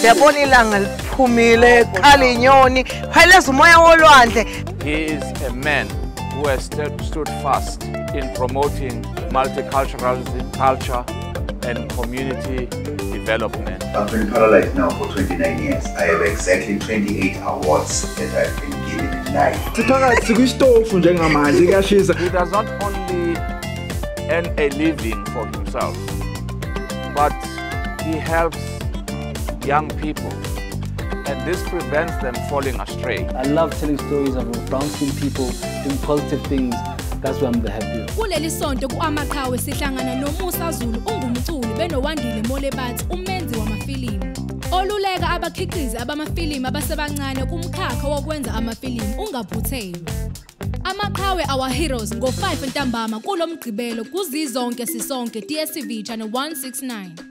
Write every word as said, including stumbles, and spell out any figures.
Siyabona ilanga liphumile, khala inyoni, pheleza umoya wolwandle. He is a man who has stood, stood fast in promoting multiculturalism, culture and community development. I've been paralyzed now for twenty-nine years. I have exactly twenty-eight awards that I've been given in life. He does not only earn a living for himself, but he helps young people, and this prevents them falling astray. I love telling stories of brown skinned people doing positive things. That's why I'm the happiest. Kuleli sonto kuAmaqhawe sihlangana noMusa Zulu ungumculi benowandile Molebathi umenzi wamafilimu. Oluleka abakhiqizi abamafilimu abasebancane kumkhakha wokwenza amafilimu ungaphuthelwa. Amaqhawe Our Heroes ngo five ntambama kulomgqibelo kuzizonke sisonke D S T V channel one sixty-nine.